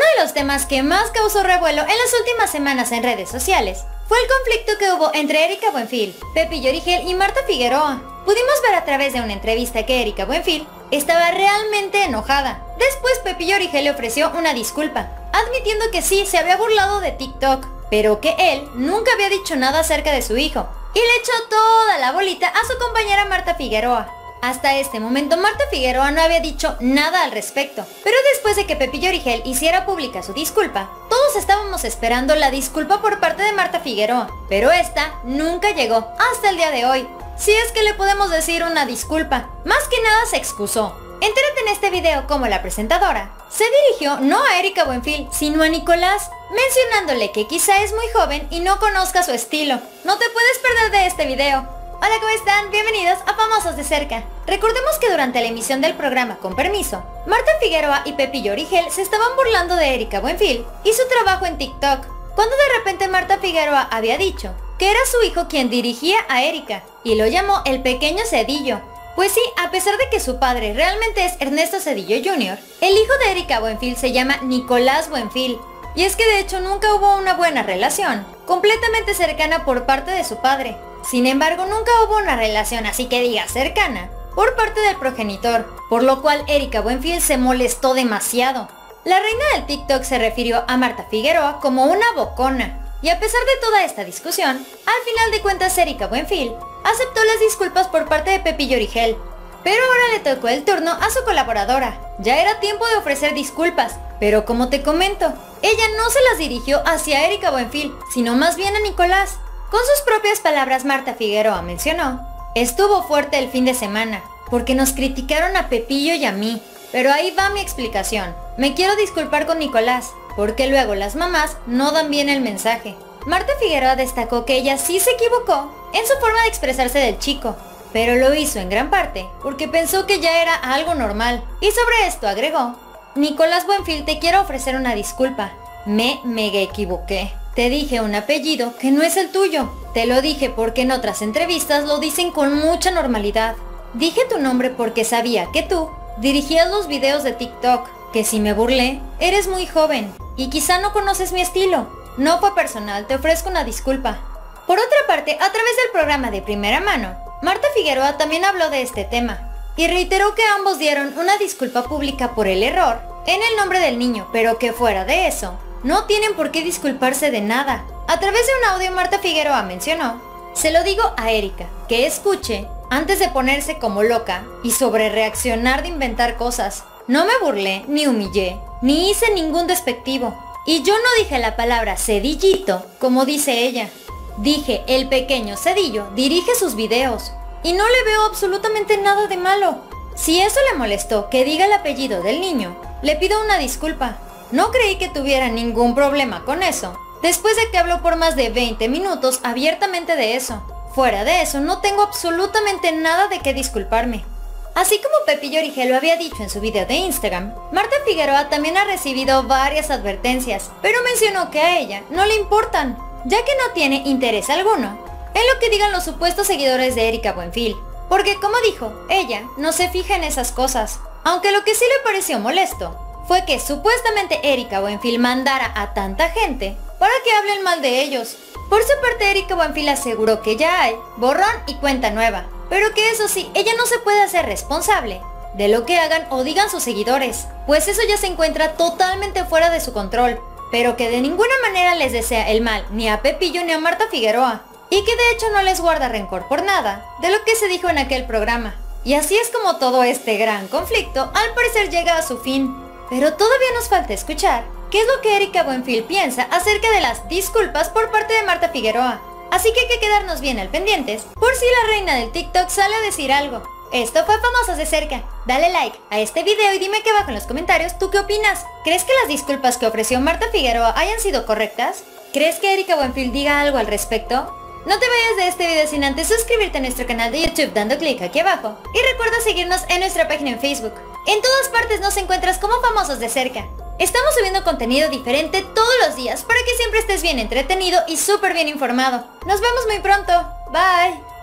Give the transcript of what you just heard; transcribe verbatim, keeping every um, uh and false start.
de los temas que más causó revuelo en las últimas semanas en redes sociales fue el conflicto que hubo entre Erika Buenfil, Pepillo Origel y Marta Figueroa. Pudimos ver a través de una entrevista que Erika Buenfil estaba realmente enojada. Después Pepillo Origel le ofreció una disculpa, admitiendo que sí, se había burlado de TikTok, pero que él nunca había dicho nada acerca de su hijo, y le echó toda la bolita a su compañera Marta Figueroa. Hasta este momento Marta Figueroa no había dicho nada al respecto, pero después de que Pepillo Origel hiciera pública su disculpa, todos estábamos esperando la disculpa por parte de Marta Figueroa, pero esta nunca llegó hasta el día de hoy. Si es que le podemos decir una disculpa, más que nada se excusó. Entérate en este video cómo la presentadora se dirigió no a Erika Buenfil, sino a Nicolás, mencionándole que quizá es muy joven y no conozca su estilo. No te puedes perder de este video. Hola, ¿cómo están? Bienvenidos a Famosos de Cerca. Recordemos que durante la emisión del programa Con Permiso, Marta Figueroa y Pepillo Origel se estaban burlando de Erika Buenfil y su trabajo en TikTok, cuando de repente Marta Figueroa había dicho que era su hijo quien dirigía a Erika, y lo llamó el pequeño Cedillo. Pues sí, a pesar de que su padre realmente es Ernesto Cedillo junior, el hijo de Erika Buenfil se llama Nicolás Buenfil, y es que de hecho nunca hubo una buena relación, completamente cercana por parte de su padre. Sin embargo, nunca hubo una relación así que diga cercana por parte del progenitor, por lo cual Erika Buenfil se molestó demasiado. La reina del TikTok se refirió a Marta Figueroa como una bocona, y a pesar de toda esta discusión, al final de cuentas Erika Buenfil aceptó las disculpas por parte de Pepillo Origel, pero ahora le tocó el turno a su colaboradora. Ya era tiempo de ofrecer disculpas, pero como te comento, ella no se las dirigió hacia Erika Buenfil, sino más bien a Nicolás. Con sus propias palabras, Marta Figueroa mencionó: estuvo fuerte el fin de semana, porque nos criticaron a Pepillo y a mí, pero ahí va mi explicación. Me quiero disculpar con Nicolás, porque luego las mamás no dan bien el mensaje. Marta Figueroa destacó que ella sí se equivocó en su forma de expresarse del chico, pero lo hizo en gran parte porque pensó que ya era algo normal, y sobre esto agregó: Nicolás Buenfil, te quiero ofrecer una disculpa. Me mega equivoqué. Te dije un apellido que no es el tuyo. Te lo dije porque en otras entrevistas lo dicen con mucha normalidad. Dije tu nombre porque sabía que tú dirigías los videos de TikTok, que si me burlé, eres muy joven y quizá no conoces mi estilo. No fue personal, te ofrezco una disculpa. Por otra parte, a través del programa de Primera Mano, Marta Figueroa también habló de este tema y reiteró que ambos dieron una disculpa pública por el error en el nombre del niño, pero que fuera de eso, no tienen por qué disculparse de nada. A través de un audio, Marta Figueroa mencionó: se lo digo a Erika, que escuche antes de ponerse como loca y sobre reaccionar de inventar cosas. No me burlé, ni humillé, ni hice ningún despectivo. Y yo no dije la palabra Cedillito, como dice ella. Dije, el pequeño Cedillo dirige sus videos, y no le veo absolutamente nada de malo. Si eso le molestó que diga el apellido del niño, le pido una disculpa. No creí que tuviera ningún problema con eso, después de que habló por más de veinte minutos abiertamente de eso. Fuera de eso, no tengo absolutamente nada de qué disculparme. Así como Pepillo Origel lo había dicho en su video de Instagram, Marta Figueroa también ha recibido varias advertencias, pero mencionó que a ella no le importan, ya que no tiene interés alguno en lo que digan los supuestos seguidores de Erika Buenfil, porque como dijo, ella no se fija en esas cosas. Aunque lo que sí le pareció molesto fue que supuestamente Erika Buenfil mandara a tanta gente para que hablen mal de ellos. Por su parte, Erika Buenfil aseguró que ya hay borrón y cuenta nueva, pero que eso sí, ella no se puede hacer responsable de lo que hagan o digan sus seguidores, pues eso ya se encuentra totalmente fuera de su control, pero que de ninguna manera les desea el mal ni a Pepillo ni a Marta Figueroa, y que de hecho no les guarda rencor por nada de lo que se dijo en aquel programa. Y así es como todo este gran conflicto al parecer llega a su fin, pero todavía nos falta escuchar qué es lo que Erika Buenfil piensa acerca de las disculpas por parte de Marta Figueroa. Así que hay que quedarnos bien al pendientes por si la reina del TikTok sale a decir algo. Esto fue Famosos de Cerca. Dale like a este video y dime aquí abajo en los comentarios tú qué opinas. ¿Crees que las disculpas que ofreció Marta Figueroa hayan sido correctas? ¿Crees que Erika Buenfil diga algo al respecto? No te vayas de este video sin antes suscribirte a nuestro canal de YouTube dando clic aquí abajo. Y recuerda seguirnos en nuestra página en Facebook. En todas partes nos encuentras como Famosos de Cerca. Estamos subiendo contenido diferente todos los días para que siempre estés bien entretenido y súper bien informado. Nos vemos muy pronto. Bye.